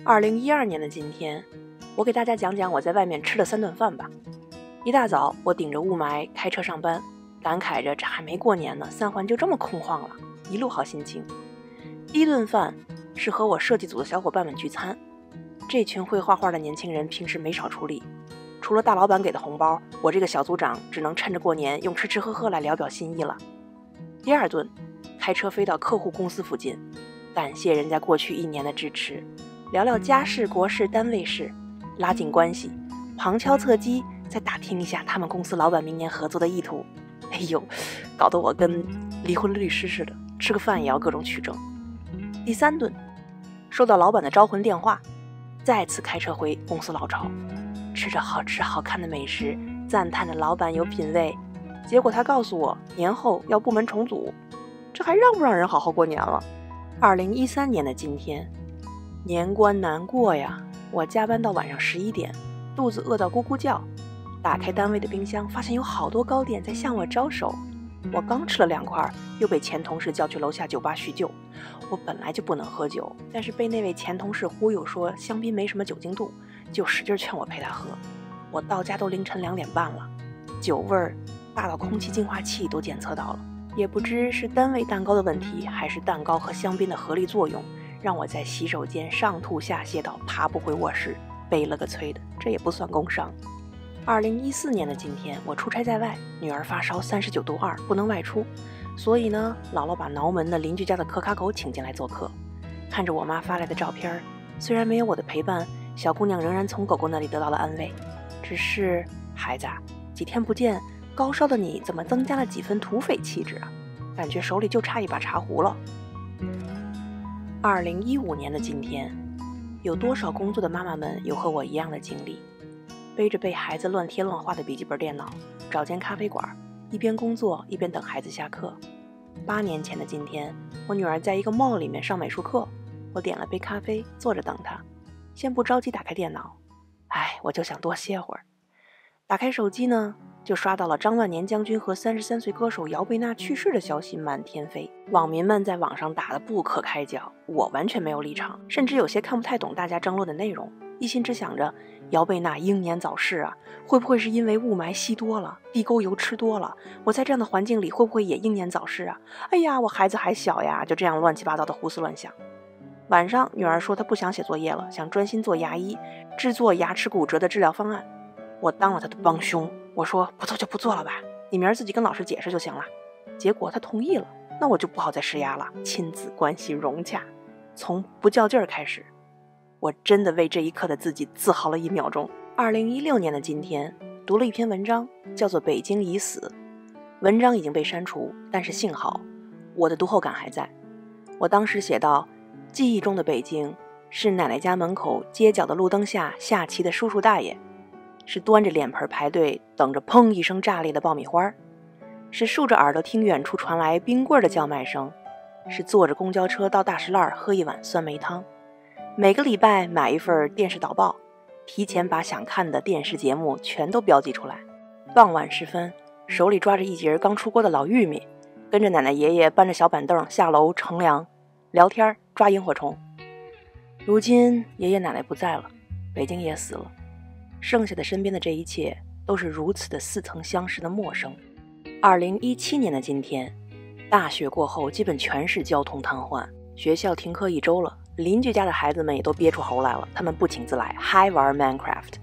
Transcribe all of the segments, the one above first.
2012年的今天，我给大家讲讲我在外面吃的3顿饭吧。一大早，我顶着雾霾开车上班，感慨着这还没过年呢，三环就这么空旷了，一路好心情。第一顿饭是和我设计组的小伙伴们聚餐，这群会画画的年轻人平时没少出力，除了大老板给的红包，我这个小组长只能趁着过年用吃吃喝喝来聊表心意了。第二顿，开车飞到客户公司附近，感谢人家过去1年的支持，聊聊家事国事单位事，拉近关系，旁敲侧击再打听一下他们公司老板明年合作的意图。哎呦，搞得我跟离婚律师似的，吃个饭也要各种取证。第3顿，收到老板的招魂电话，再次开车回公司老巢，吃着好吃好看的美食，赞叹着老板有品位。结果他告诉我年后要部门重组，这还让不让人好好过年了？2013年的今天，年关难过呀，我加班到晚上11点，肚子饿到咕咕叫，打开单位的冰箱，发现有好多糕点在向我招手。我刚吃了2块，又被前同事叫去楼下酒吧叙旧。我本来就不能喝酒，但是被那位前同事忽悠说香槟没什么酒精度，就使劲劝我陪他喝。我到家都凌晨2点半了，酒味儿大到空气净化器都检测到了。也不知是单位蛋糕的问题，还是蛋糕和香槟的合力作用，让我在洗手间上吐下泻到爬不回卧室，背了个催的，这也不算工伤。2014年的今天，我出差在外，女儿发烧39度2，不能外出，所以呢，姥姥把挠门的邻居家的可卡狗请进来做客。看着我妈发来的照片，虽然没有我的陪伴，小姑娘仍然从狗狗那里得到了安慰。只是孩子，几天不见，高烧的你怎么增加了几分土匪气质啊？感觉手里就差一把茶壶了。2015年的今天，有多少工作的妈妈们有和我一样的经历？背着被孩子乱贴乱画的笔记本电脑，找间咖啡馆，一边工作一边等孩子下课。8年前的今天，我女儿在一个 mall 里面上美术课，我点了杯咖啡，坐着等她。先不着急打开电脑，我就想多歇会儿。打开手机呢，就刷到了张万年将军和33岁歌手姚贝娜去世的消息满天飞，网民们在网上打得不可开交，我完全没有立场，甚至有些看不太懂大家争论的内容，一心只想着姚贝娜英年早逝啊，会不会是因为雾霾吸多了，地沟油吃多了，我在这样的环境里会不会也英年早逝啊？哎呀，我孩子还小呀，就这样乱七八糟的胡思乱想。晚上女儿说她不想写作业了，想专心做牙医，制作牙齿骨折的治疗方案。我当了她的帮凶，我说不做就不做了吧，你明儿自己跟老师解释就行了。结果她同意了，那我就不好再施压了，亲子关系融洽，从不较劲儿开始。我真的为这一刻的自己自豪了1秒钟。2016年的今天，读了一篇文章，叫做《北京已死》。文章已经被删除，但是幸好我的读后感还在。我当时写道，记忆中的北京是奶奶家门口街角的路灯下下棋的叔叔大爷，是端着脸盆排队等着砰一声炸裂的爆米花，是竖着耳朵听远处传来冰棍的叫卖声，是坐着公交车到大石烂喝一碗酸梅汤。每个礼拜买一份电视导报，提前把想看的电视节目全都标记出来。傍晚时分，手里抓着一节刚出锅的老玉米，跟着奶奶爷爷搬着小板凳下楼乘凉聊天抓萤火虫。如今爷爷奶奶不在了，北京也死了，剩下的身边的这一切都是如此的似曾相识的陌生。2017年的今天，大雪过后基本全是交通瘫痪，学校停课1周了，邻居家的孩子们也都憋出喉来了，他们不请自来，嗨玩 Minecraft。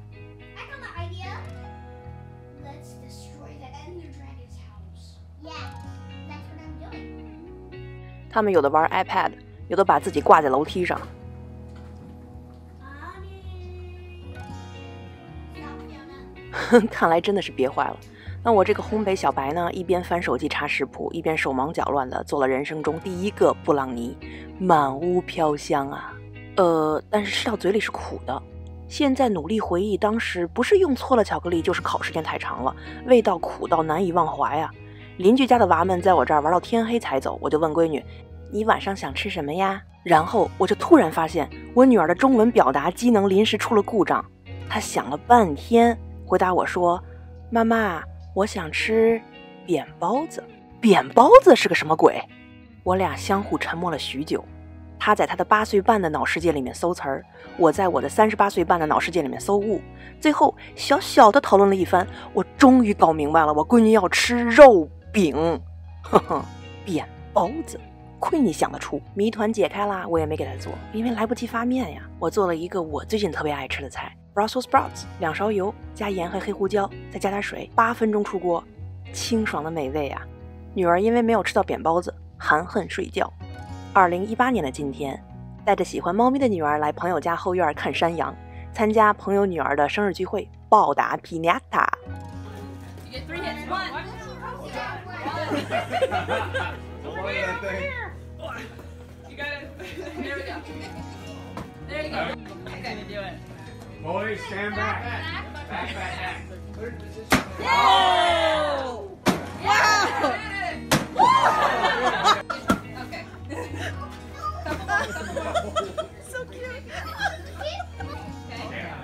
他们有的玩 iPad， 有的把自己挂在楼梯上。看来真的是憋坏了。那我这个烘焙小白呢，一边翻手机查食谱，一边手忙脚乱的做了人生中第1个布朗尼，满屋飘香啊。但是吃到嘴里是苦的。现在努力回忆当时，不是用错了巧克力，就是烤时间太长了，味道苦到难以忘怀呀。邻居家的娃们在我这儿玩到天黑才走，我就问闺女，你晚上想吃什么呀？然后我就突然发现我女儿的中文表达机能临时出了故障，她想了半天回答我说，妈妈，我想吃扁包子。扁包子是个什么鬼？我俩相互沉默了许久。 他在他的8岁半的脑世界里面搜词儿，我在我的38岁半的脑世界里面搜物。最后小小的讨论了一番，我终于搞明白了，我闺女要吃肉饼，呵呵，扁包子。亏你想得出，谜团解开啦，我也没给他做，因为来不及发面呀。我做了一个我最近特别爱吃的菜 Brussels sprouts， 2勺油，加盐和黑胡椒，再加点水，8分钟出锅，清爽的美味啊。女儿因为没有吃到扁包子，含恨睡觉。2018年的今天，带着喜欢猫咪的女儿来朋友家后院看山羊，参加朋友女儿的生日聚会，暴打皮尼亚塔。 There you go. Okay, do it. Boys, stand back. Back, back, back. Whoa! Wow! Okay. So cute. Okay.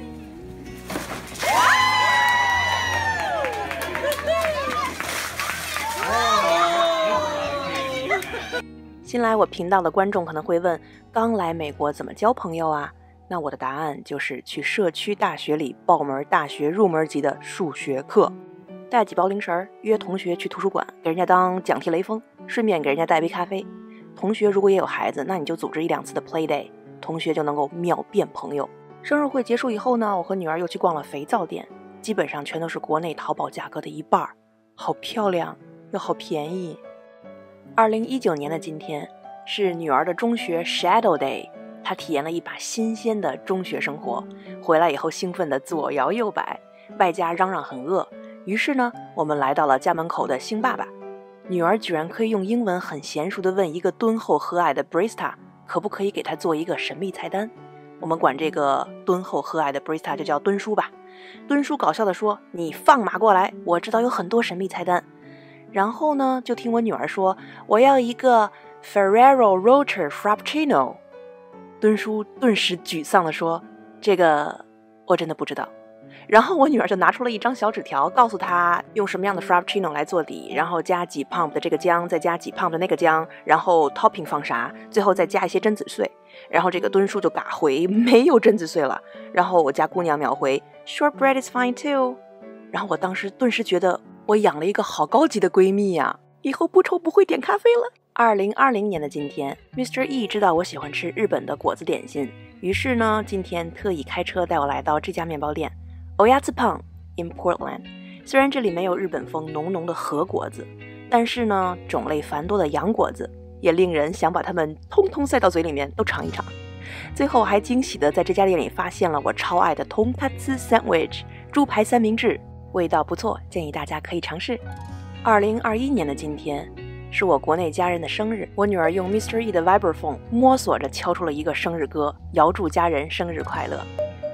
新来我频道的观众可能会问，刚来美国怎么交朋友啊？那我的答案就是去社区大学里报门大学入门级的数学课，带几包零食，约同学去图书馆给人家当讲题雷锋，顺便给人家带杯咖啡。同学如果也有孩子，那你就组织1、2次的 play day， 同学就能够秒变朋友。生日会结束以后呢，我和女儿又去逛了肥皂店，基本上全都是国内淘宝价格的1半，好漂亮又好便宜。2019年的今天是女儿的中学 Shadow Day， 她体验了一把新鲜的中学生活，回来以后兴奋地左摇右摆，外加嚷嚷很饿。于是呢，我们来到了家门口的星爸爸，女儿居然可以用英文很娴熟地问一个敦厚和蔼的 barista 可不可以给她做一个神秘菜单。我们管这个敦厚和蔼的 barista 就叫敦叔吧。敦叔搞笑地说，你放马过来，我知道有很多神秘菜单。然后呢，就听我女儿说，我要一个 Ferrero Rocher Frappuccino。 敦叔顿时沮丧地说，这个我真的不知道。然后我女儿就拿出了一张小纸条，告诉她用什么样的 Frappuccino 来做底，然后加几 pump 的这个姜，再加几 pump 的那个姜，然后 topping 放啥，最后再加一些榛子碎。然后这个敦叔就嘎回没有榛子碎了，然后我家姑娘秒回 Shortbread is fine too。 然后我当时顿时觉得我养了一个好高级的闺蜜呀，以后不愁不会点咖啡了。2020年的今天 Mr. E 知道我喜欢吃日本的果子点心，于是呢今天特意开车带我来到这家面包店 Oyatsupan in Portland。 虽然这里没有日本风浓浓的和果子，但是呢种类繁多的洋果子也令人想把它们通通塞到嘴里面都尝一尝。最后还惊喜的在这家店里发现了我超爱的 Tonkatsu Sandwich 猪排三明治，味道不错，建议大家可以尝试。2021年的今天是我国内家人的生日，我女儿用 Mr. E 的 Vibraphone 摸索着敲出了一个生日歌，遥祝家人生日快乐。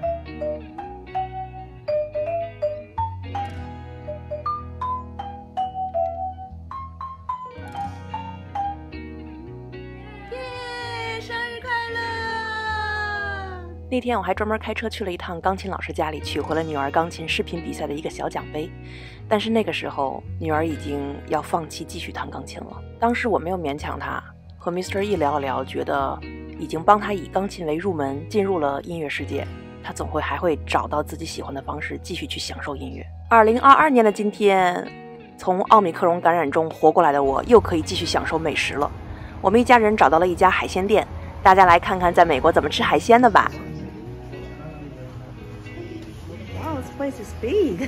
耶，生日快乐！那天我还专门开车去了一趟钢琴老师家里，取回了女儿钢琴视频比赛的一个小奖杯。但是那个时候女儿已经要放弃继续弹钢琴了。当时我没有勉强她，和 Mr. E 聊了聊，觉得已经帮她以钢琴为入门，进入了音乐世界，她总会还会找到自己喜欢的方式继续去享受音乐。2022年的今天，从奥密克戎感染中活过来的我又可以继续享受美食了。我们一家人找到了一家海鲜店，大家来看看在美国怎么吃海鲜的吧。Wow, this place is big.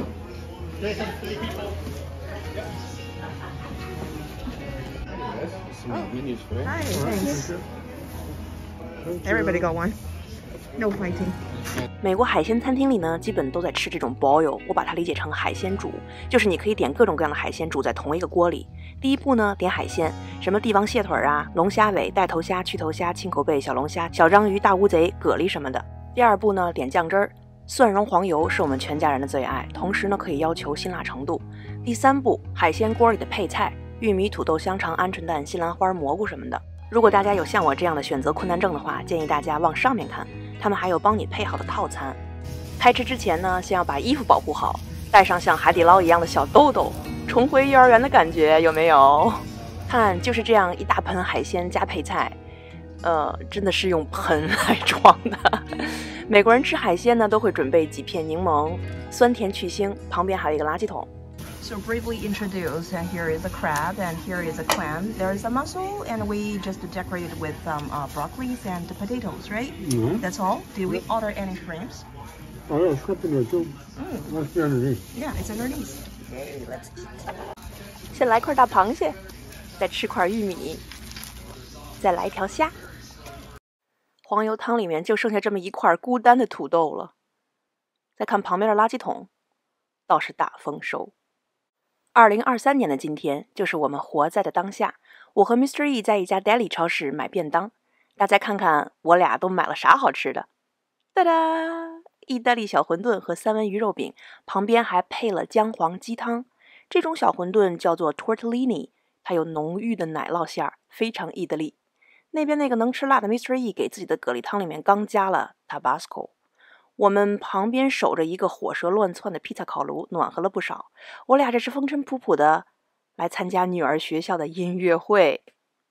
Hi, thanks. Everybody got one. No fighting. 美国海鲜餐厅里呢，基本都在吃这种 boil， 我把它理解成海鲜煮，就是你可以点各种各样的海鲜煮在同一个锅里。第一步呢，点海鲜，什么帝王蟹腿啊、龙虾尾、带头虾、去头虾、青口贝、小龙虾、小章鱼、大乌贼、蛤蜊什么的。第二步呢，点酱汁儿。蒜蓉黄油是我们全家人的最爱，同时呢可以要求辛辣程度。第三步，海鲜锅里的配菜，玉米、土豆、香肠、鹌鹑蛋、西兰花、蘑菇什么的。如果大家有像我这样的选择困难症的话，建议大家往上面看，他们还有帮你配好的套餐。开吃之前呢，先要把衣服保护好，带上像海底捞一样的小兜兜，重回幼儿园的感觉有没有？看，就是这样一大盆海鲜加配菜， 真的是用盆来装的。美国人吃海鲜呢，都会准备几片柠檬，酸甜去腥，旁边还有一个垃圾桶。 So briefly introduce, and here is a crab, and here is a clam. There is a mussel, and we just decorated with some broccolis and potatoes, right? That's all. Did we order any shrimps? Oh, yeah, shrimp in there too. Must be underneath. Yeah, it's underneath. Okay, let's eat. 先来块大螃蟹，再吃块玉米，再来一条虾。黄油汤里面就剩下这么一块孤单的土豆了。再看旁边的垃圾桶，倒是大丰收。2023年的今天，就是我们活在的当下。我和 Mr. E 在一家 deli 超市买便当，大家看看我俩都买了啥好吃的？哒哒，意大利小馄饨和三文鱼肉饼，旁边还配了姜黄鸡汤。这种小馄饨叫做 tortellini， 它有浓郁的奶酪馅儿，非常意大利。那边那个能吃辣的 Mr. E 给自己的蛤蜊汤里面刚加了 Tabasco。我们旁边守着一个火舌乱窜的披萨烤炉，暖和了不少。我俩这是风尘仆仆的来参加女儿学校的音乐会。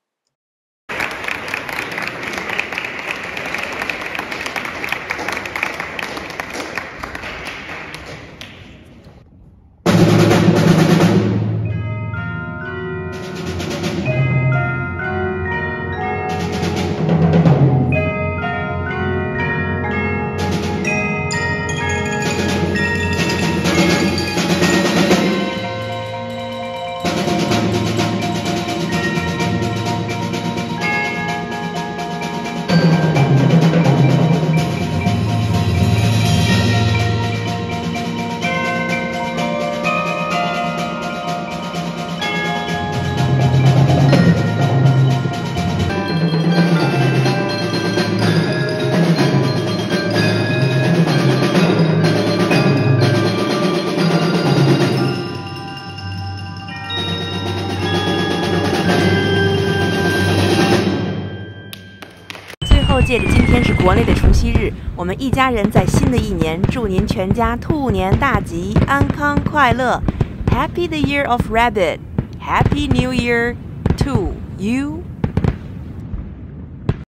借着今天是国内的除夕日，我们一家人在新的一年祝您全家兔年大吉，安康快乐。Happy the Year of Rabbit. Happy New Year to you